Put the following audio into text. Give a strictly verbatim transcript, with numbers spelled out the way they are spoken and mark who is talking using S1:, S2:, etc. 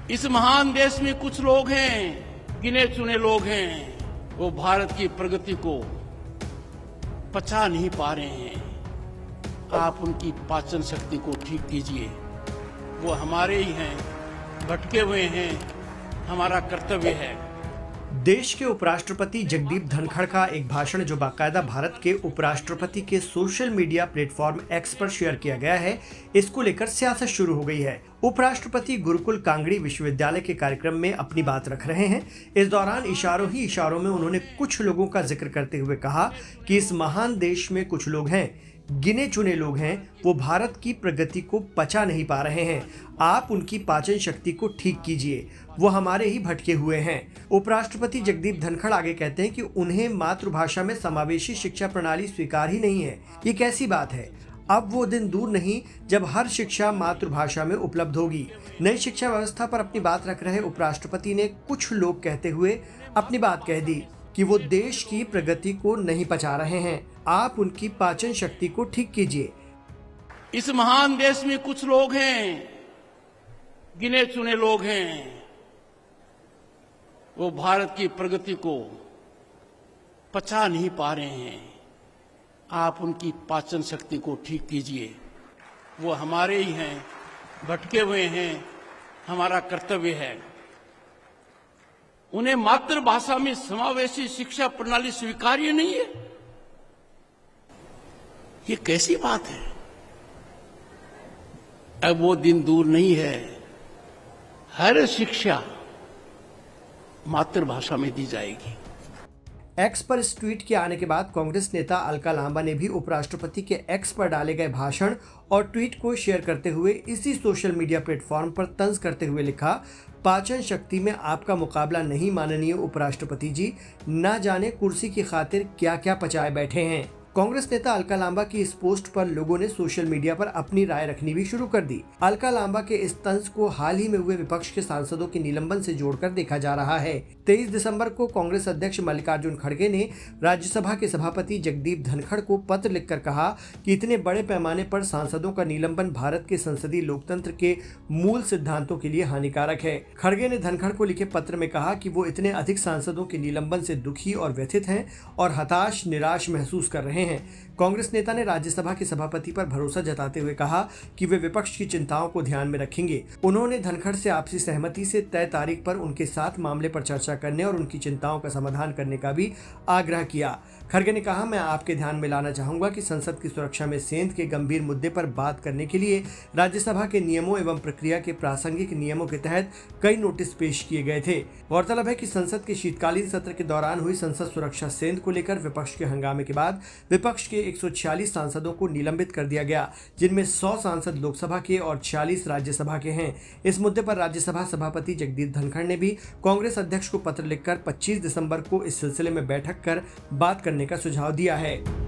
S1: इस महान देश में कुछ लोग हैं, गिने चुने लोग हैं, वो भारत की प्रगति को पचा नहीं पा रहे हैं। आप उनकी पाचन शक्ति को ठीक कीजिए। वो हमारे ही हैं, भटके हुए हैं, हमारा कर्तव्य है।
S2: देश के उपराष्ट्रपति जगदीप धनखड़ का एक भाषण जो बाकायदा भारत के उपराष्ट्रपति के सोशल मीडिया प्लेटफॉर्म एक्स पर शेयर किया गया है, इसको लेकर सियासत शुरू हो गई है। उपराष्ट्रपति गुरुकुल कांगड़ी विश्वविद्यालय के कार्यक्रम में अपनी बात रख रहे हैं। इस दौरान इशारों ही इशारों में उन्होंने कुछ लोगों का जिक्र करते हुए कहा कि इस महान देश में कुछ लोग हैं, गिने चुने लोग हैं, वो भारत की प्रगति को पचा नहीं पा रहे हैं। आप उनकी पाचन शक्ति को ठीक कीजिए, वो हमारे ही भटके हुए हैं। उपराष्ट्रपति जगदीप धनखड़ आगे कहते हैं कि उन्हें मातृभाषा में समावेशी शिक्षा प्रणाली स्वीकार ही नहीं है। ये कैसी बात है? अब वो दिन दूर नहीं जब हर शिक्षा मातृभाषा में उपलब्ध होगी। नई शिक्षा व्यवस्था पर अपनी बात रख रहे उपराष्ट्रपति ने कुछ लोग कहते हुए अपनी बात कह दी कि वो देश की प्रगति को नहीं पचा रहे हैं। आप उनकी पाचन शक्ति को ठीक कीजिए।
S1: इस महान देश में कुछ लोग हैं, गिने चुने लोग हैं, वो भारत की प्रगति को पचा नहीं पा रहे हैं। आप उनकी पाचन शक्ति को ठीक कीजिए। वो हमारे ही हैं, भटके हुए हैं, हमारा कर्तव्य है। उन्हें मातृभाषा में समावेशी शिक्षा प्रणाली स्वीकार्य नहीं है। ये कैसी बात है? अब वो दिन दूर नहीं है, हर शिक्षा मातृभाषा में दी जाएगी।
S2: एक्स पर इस ट्वीट के आने के बाद कांग्रेस नेता अलका लांबा ने भी उपराष्ट्रपति के एक्स पर डाले गए भाषण और ट्वीट को शेयर करते हुए इसी सोशल मीडिया प्लेटफॉर्म पर तंज करते हुए लिखा, पाचन शक्ति में आपका मुकाबला नहीं माननीय उपराष्ट्रपति जी, ना जाने कुर्सी की खातिर क्या क्या पचाए बैठे हैं। कांग्रेस नेता अलका लांबा की इस पोस्ट पर लोगों ने सोशल मीडिया पर अपनी राय रखनी भी शुरू कर दी। अलका लांबा के इस तंज को हाल ही में हुए विपक्ष के सांसदों के निलंबन से जोड़कर देखा जा रहा है। तेईस दिसंबर को कांग्रेस अध्यक्ष मल्लिकार्जुन खड़गे ने राज्यसभा के सभापति जगदीप धनखड़ को पत्र लिखकर कहा कि इतने बड़े पैमाने पर सांसदों का निलंबन भारत के संसदीय लोकतंत्र के मूल सिद्धांतों के लिए हानिकारक है। खड़गे ने धनखड़ को लिखे पत्र में कहा कि वो इतने अधिक सांसदों के निलंबन से दुखी और व्यथित हैं और हताश निराश महसूस कर रहे हैं। कांग्रेस नेता ने राज्यसभा के सभापति पर भरोसा जताते हुए कहा कि वे विपक्ष की चिंताओं को ध्यान में रखेंगे। उन्होंने धनखड़ से आपसी सहमति से तय तारीख पर उनके साथ मामले पर चर्चा करने और उनकी चिंताओं का समाधान करने का भी आग्रह किया। खड़गे ने कहा, मैं आपके ध्यान में लाना चाहूंगा कि संसद की सुरक्षा में सेंध के गंभीर मुद्दे पर बात करने के लिए राज्यसभा के नियमों एवं प्रक्रिया के प्रासंगिक नियमों के तहत कई नोटिस पेश किए गए थे। गौरतलब है कि संसद के शीतकालीन सत्र के दौरान हुई संसद सुरक्षा सेंध को लेकर विपक्ष के हंगामे के बाद विपक्ष के एक सौ छियालीस सांसदों को निलंबित कर दिया गया, जिनमें सौ सांसद लोकसभा के और छियालीस राज्यसभा के हैं। इस मुद्दे पर राज्यसभा सभापति जगदीप धनखड़ ने भी कांग्रेस अध्यक्ष को पत्र लिखकर पच्चीस दिसंबर को इस सिलसिले में बैठक कर बात करने का सुझाव दिया है।